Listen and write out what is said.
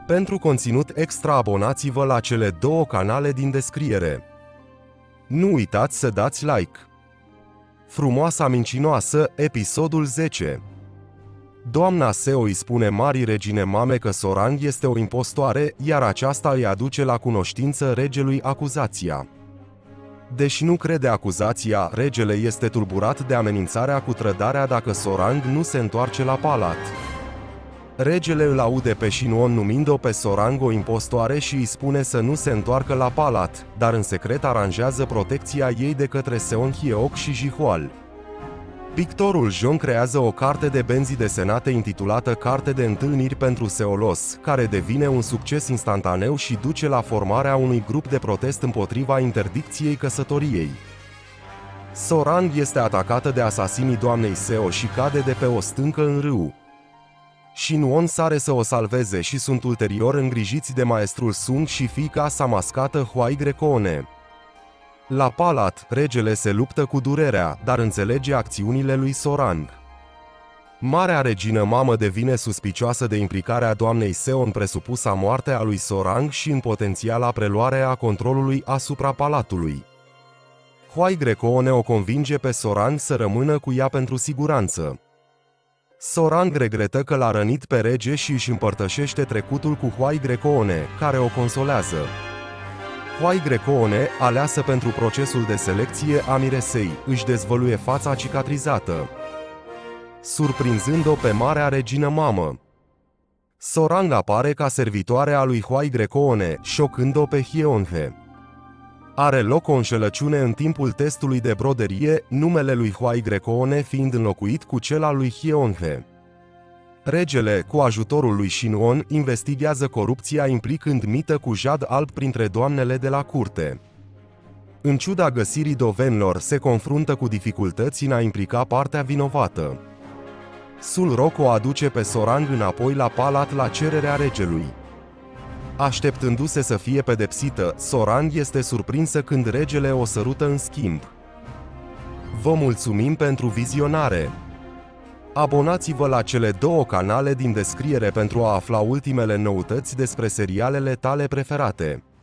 Pentru conținut extra abonați-vă la cele două canale din descriere. Nu uitați să dați like. Frumoasa mincinoasă, episodul 10. Doamna Seo îi spune Marii Regine Mame că Sorang este o impostoare, iar aceasta îi aduce la cunoștință regelui acuzația. Deși nu crede acuzația, regele este tulburat de amenințarea cu trădarea dacă Sorang nu se întoarce la palat. Regele îl aude pe Shinwon numind-o pe Sorang o impostoare și îi spune să nu se întoarcă la palat, dar în secret aranjează protecția ei de către Seon Hyeok și Ji-hwal. Pictorul Jong creează o carte de benzi desenate intitulată Carte de întâlniri pentru Seolos, care devine un succes instantaneu și duce la formarea unui grup de protest împotriva interdicției căsătoriei. Sorang este atacată de asasinii doamnei Seo și cade de pe o stâncă în râu. Shinwon sare să o salveze și sunt ulterior îngrijiți de maestrul Sung și fiica sa mascată Hwaigrekoone. La palat, regele se luptă cu durerea, dar înțelege acțiunile lui Sorang. Marea regină mamă devine suspicioasă de implicarea doamnei Seo în presupusa moarte a lui Sorang și în potențiala preluare a controlului asupra palatului. Hwaigrekoone o convinge pe Sorang să rămână cu ea pentru siguranță. Sorang regretă că l-a rănit pe rege și își împărtășește trecutul cu Hwaigrekoone, care o consolează. Hwaigrekoone, aleasă pentru procesul de selecție a miresei, își dezvăluie fața cicatrizată, surprinzând-o pe Marea Regină Mamă. Sorang apare ca servitoare a lui Hwaigrekoone, șocând-o pe Hyeonhe. Are loc o înșelăciune în timpul testului de broderie, numele lui Hwaigrekoone fiind înlocuit cu cel al lui Hyeonhe. Regele, cu ajutorul lui Shinwon, investigează corupția implicând mită cu jad alb printre doamnele de la curte. În ciuda găsirii dovenilor, se confruntă cu dificultăți în a implica partea vinovată. Sul-Rock o aduce pe Sorang înapoi la palat la cererea regelui. Așteptându-se să fie pedepsită, Sorang este surprinsă când regele o sărută în schimb. Vă mulțumim pentru vizionare! Abonați-vă la cele două canale din descriere pentru a afla ultimele noutăți despre serialele tale preferate.